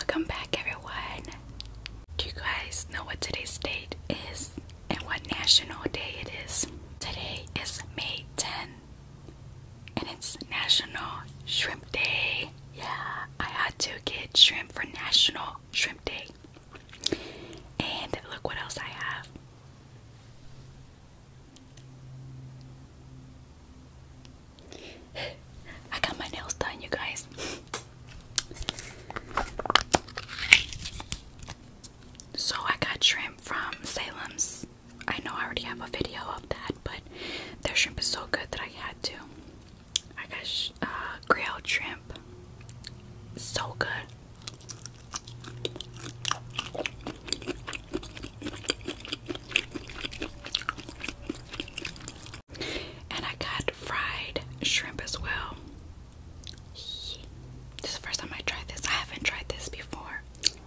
Welcome back, everyone. Do you guys know what today's date is and what national day it is? Today is May 10 and it's National Shrimp Day. Yeah, I had to get shrimp for National Shrimp Day. And look what else I have. I got my nails done, you guys. So I got shrimp from Salem's. I know I already have a video of that, but their shrimp is so good that I had to. I got grilled shrimp. So good. And I got fried shrimp as well. This is the first time I tried this. I haven't tried this before.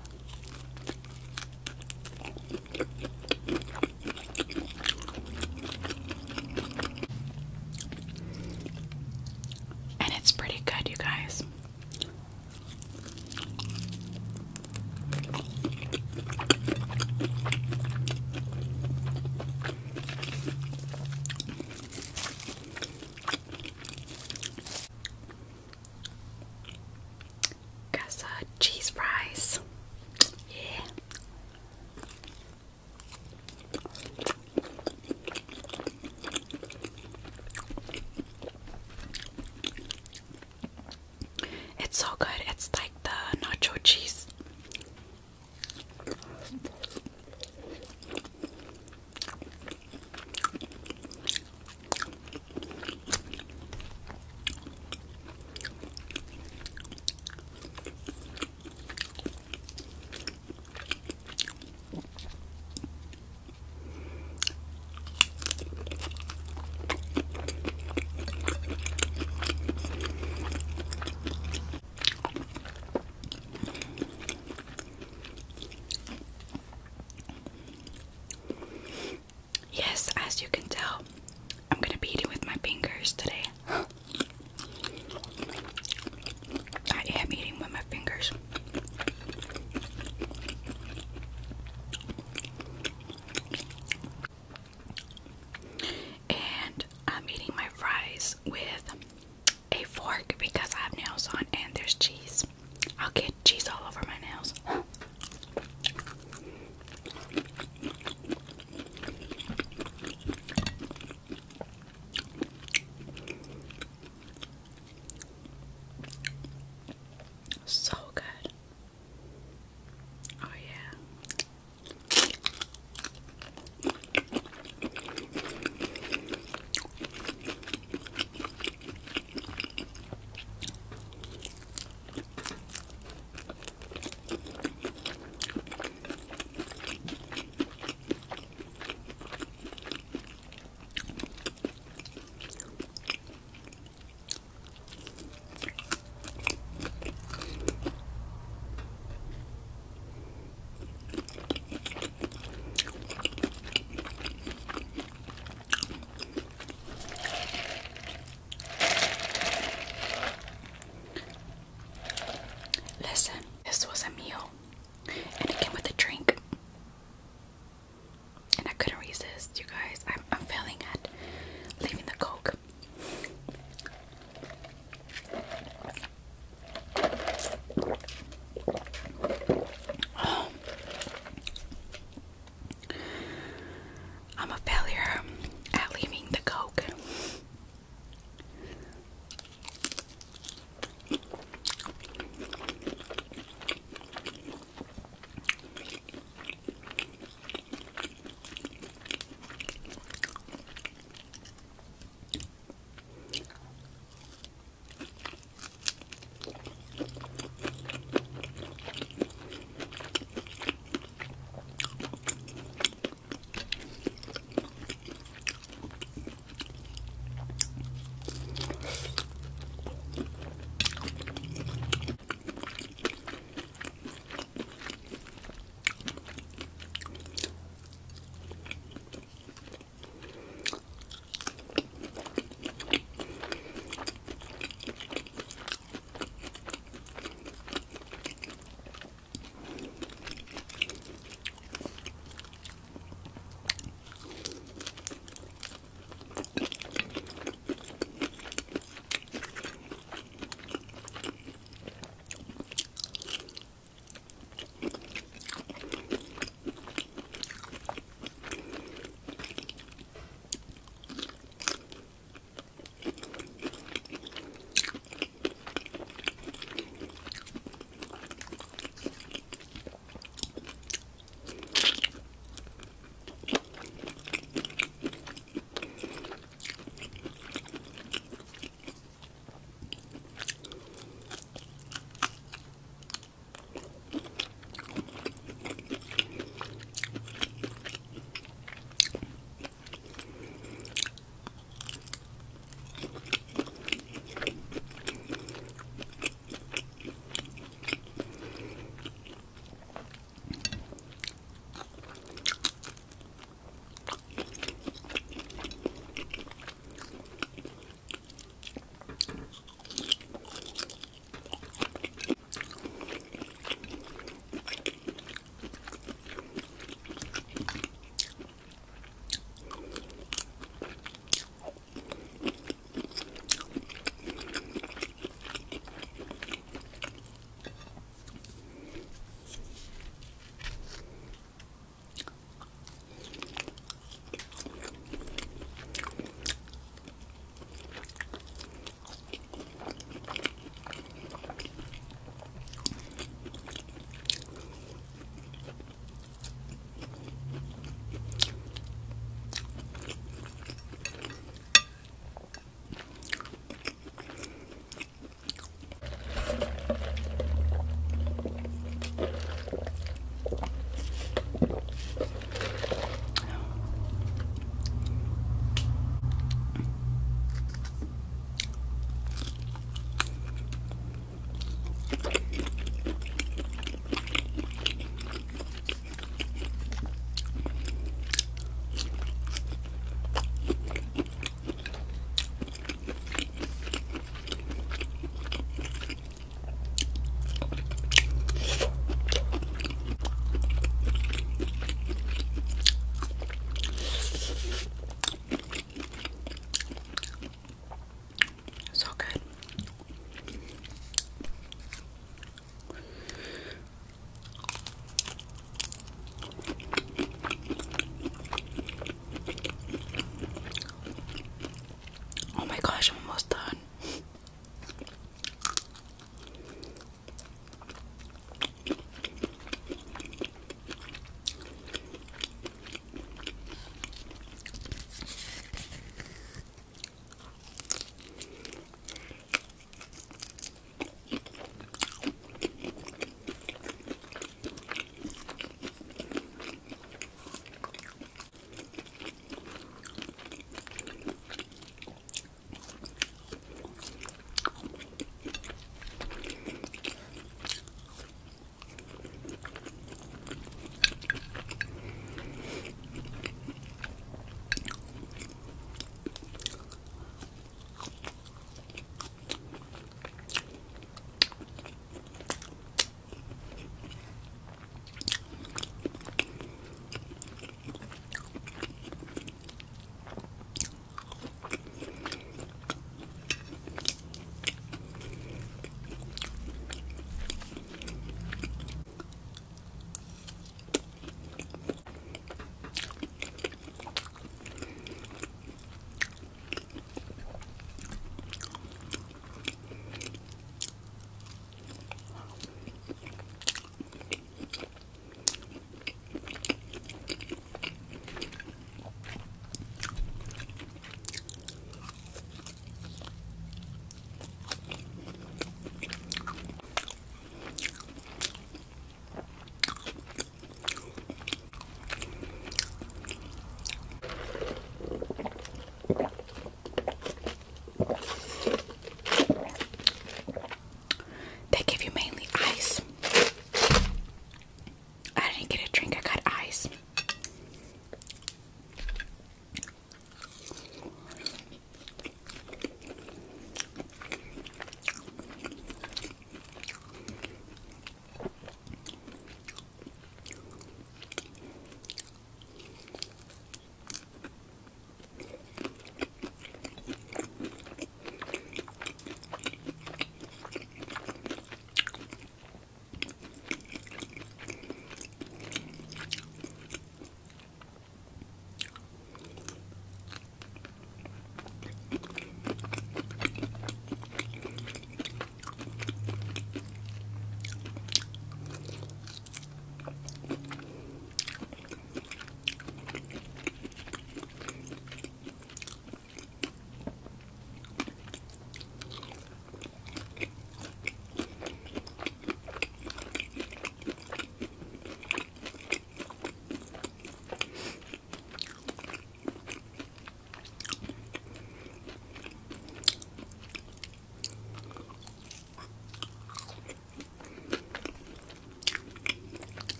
And it's pretty good, you guys. Got some cheese fries. Yeah. It's so good. It's like the nacho cheese. Yes, as you can tell, I'm gonna be eating with my fingers today. I am eating with my fingers. And I'm eating my fries with a fork because I have nails on and there's cheese. I'll get cheese all over my nails. So good. Oh yeah. Listen, this was a meal and it came with a drink. And I couldn't resist, you guys. I'm failing at leaving the Coke. I'm a failure at leaving the Coke.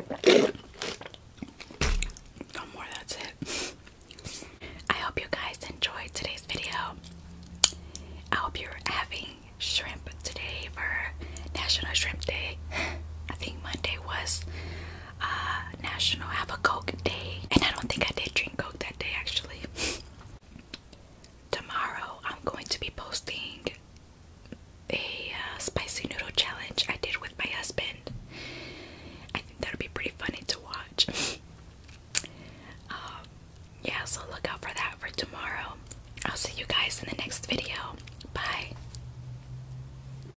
No more, that's it. I hope you guys enjoyed today's video. I hope you're having shrimp today for National Shrimp Day. I think Monday was National Have a Coke Day. And I don't think I did